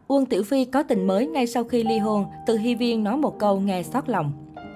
Uông Tiểu Phi có tình mới ngay sau khi ly hôn, Từ Hy Viên nói một câu nghe xót lòng.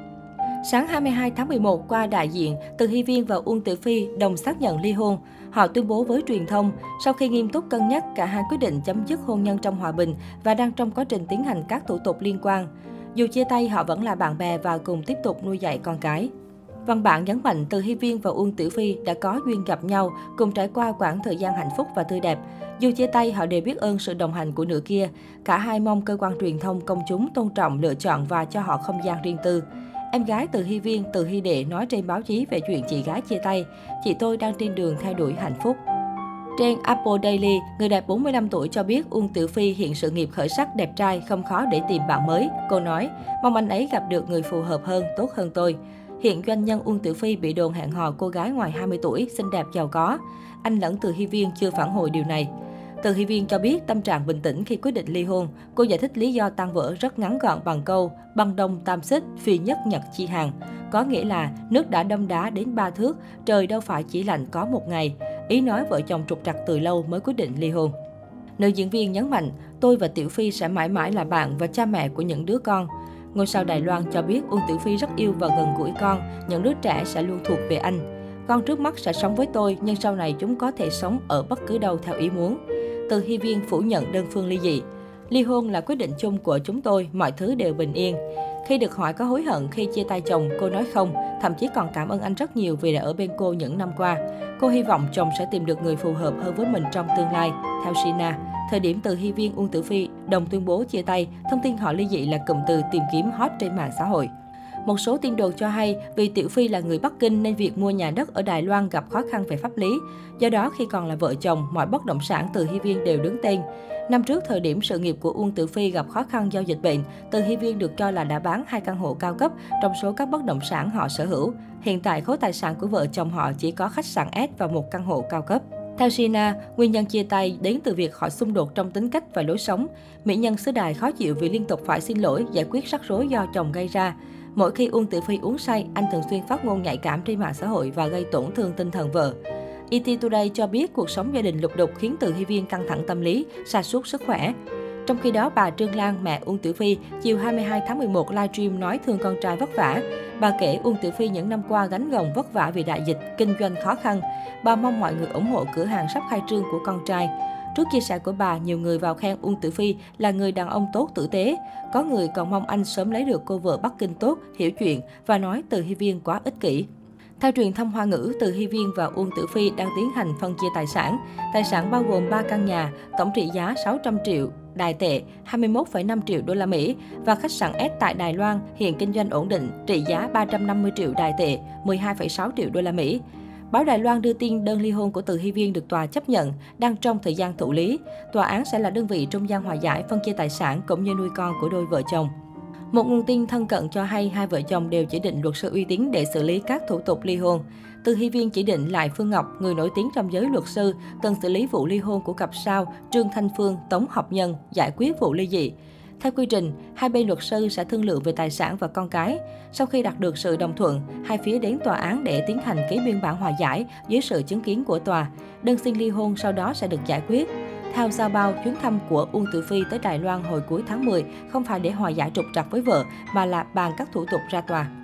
Sáng 22 tháng 11, qua đại diện, Từ Hy Viên và Uông Tiểu Phi đồng xác nhận ly hôn. Họ tuyên bố với truyền thông, sau khi nghiêm túc cân nhắc, cả hai quyết định chấm dứt hôn nhân trong hòa bình và đang trong quá trình tiến hành các thủ tục liên quan. Dù chia tay, họ vẫn là bạn bè và cùng tiếp tục nuôi dạy con cái. Văn bản nhấn mạnh Từ Hy Viên và Uông Tiểu Phi đã có duyên gặp nhau, cùng trải qua quãng thời gian hạnh phúc và tươi đẹp. Dù chia tay, họ đều biết ơn sự đồng hành của nửa kia. Cả hai mong cơ quan truyền thông, công chúng tôn trọng, lựa chọn và cho họ không gian riêng tư. Em gái Từ Hy Viên, Từ Hy Đệ nói trên báo chí về chuyện chị gái chia tay. Chị tôi đang trên đường theo đuổi hạnh phúc. Trên Apple Daily, người đẹp 45 tuổi cho biết Uông Tiểu Phi hiện sự nghiệp khởi sắc, đẹp trai, không khó để tìm bạn mới. Cô nói, mong anh ấy gặp được người phù hợp hơn, tốt hơn tôi. Hiện doanh nhân Uông Tiểu Phi bị đồn hẹn hò cô gái ngoài 20 tuổi, xinh đẹp, giàu có. Anh lẫn Từ Hy Viên chưa phản hồi điều này. Từ Hy Viên cho biết tâm trạng bình tĩnh khi quyết định ly hôn. Cô giải thích lý do tan vỡ rất ngắn gọn bằng câu băng đông tam xích, phi nhất nhật chi hàng. Có nghĩa là nước đã đâm đá đến 3 thước, trời đâu phải chỉ lạnh có một ngày. Ý nói vợ chồng trục trặc từ lâu mới quyết định ly hôn. Nữ diễn viên nhấn mạnh, tôi và Tiểu Phi sẽ mãi mãi là bạn và cha mẹ của những đứa con. Ngôi sao Đài Loan cho biết Uông Tiểu Phi rất yêu và gần gũi con, những đứa trẻ sẽ luôn thuộc về anh. Con trước mắt sẽ sống với tôi, nhưng sau này chúng có thể sống ở bất cứ đâu theo ý muốn. Từ Hy Viên phủ nhận đơn phương ly dị. Ly hôn là quyết định chung của chúng tôi, mọi thứ đều bình yên. Khi được hỏi có hối hận khi chia tay chồng, cô nói không, thậm chí còn cảm ơn anh rất nhiều vì đã ở bên cô những năm qua. Cô hy vọng chồng sẽ tìm được người phù hợp hơn với mình trong tương lai. Theo Sina, thời điểm Từ Hy Viên Uông Tiểu Phi đồng tuyên bố chia tay, thông tin họ ly dị là cụm từ tìm kiếm hot trên mạng xã hội. Một số tin đồn cho hay vì Tiểu Phi là người Bắc Kinh nên việc mua nhà đất ở Đài Loan gặp khó khăn về pháp lý. Do đó, khi còn là vợ chồng, mọi bất động sản Từ Hy Viên đều đứng tên. Năm trước, thời điểm sự nghiệp của Uông Tiểu Phi gặp khó khăn do dịch bệnh, Từ Hy Viên được cho là đã bán 2 căn hộ cao cấp trong số các bất động sản họ sở hữu. Hiện tại, khối tài sản của vợ chồng họ chỉ có khách sạn S và một căn hộ cao cấp. Theo Sina, nguyên nhân chia tay đến từ việc họ xung đột trong tính cách và lối sống. Mỹ nhân xứ Đài khó chịu vì liên tục phải xin lỗi, giải quyết rắc rối do chồng gây ra. Mỗi khi Uông Tiểu Phi uống say, anh thường xuyên phát ngôn nhạy cảm trên mạng xã hội và gây tổn thương tinh thần vợ. ET Today cho biết cuộc sống gia đình lục đục khiến Từ Hy Viên căng thẳng tâm lý, sa sút sức khỏe. Trong khi đó, bà Trương Lan, mẹ Uông Tiểu Phi, chiều 22 tháng 11 livestream nói thương con trai vất vả. Bà kể Uông Tiểu Phi những năm qua gánh gồng vất vả vì đại dịch, kinh doanh khó khăn. Bà mong mọi người ủng hộ cửa hàng sắp khai trương của con trai. Trước chia sẻ của bà, nhiều người vào khen Uông Tiểu Phi là người đàn ông tốt tử tế. Có người còn mong anh sớm lấy được cô vợ Bắc Kinh tốt, hiểu chuyện và nói Từ Hy Viên quá ích kỷ. Theo truyền thông Hoa ngữ, Từ Hy Viên và Uông Tiểu Phi đang tiến hành phân chia tài sản. Tài sản bao gồm 3 căn nhà, tổng trị giá 600 triệu Đài tệ, 21,5 triệu đô la Mỹ và khách sạn S tại Đài Loan hiện kinh doanh ổn định, trị giá 350 triệu Đài tệ, 12,6 triệu đô la Mỹ. Báo Đài Loan đưa tin đơn ly hôn của Từ Hy Viên được tòa chấp nhận, đang trong thời gian thụ lý. Tòa án sẽ là đơn vị trung gian hòa giải, phân chia tài sản cũng như nuôi con của đôi vợ chồng. Một nguồn tin thân cận cho hay hai vợ chồng đều chỉ định luật sư uy tín để xử lý các thủ tục ly hôn. Từ Hy Viên chỉ định lại Phương Ngọc, người nổi tiếng trong giới luật sư, từng xử lý vụ ly hôn của cặp sao Trương Thanh Phương, Tống Học Nhân, giải quyết vụ ly dị. Theo quy trình, hai bên luật sư sẽ thương lượng về tài sản và con cái. Sau khi đạt được sự đồng thuận, hai phía đến tòa án để tiến hành ký biên bản hòa giải dưới sự chứng kiến của tòa. Đơn xin ly hôn sau đó sẽ được giải quyết. Theo Giao Bao, chuyến thăm của Uông Tiểu Phi tới Đài Loan hồi cuối tháng 10 không phải để hòa giải trục trặc với vợ, mà là bàn các thủ tục ra tòa.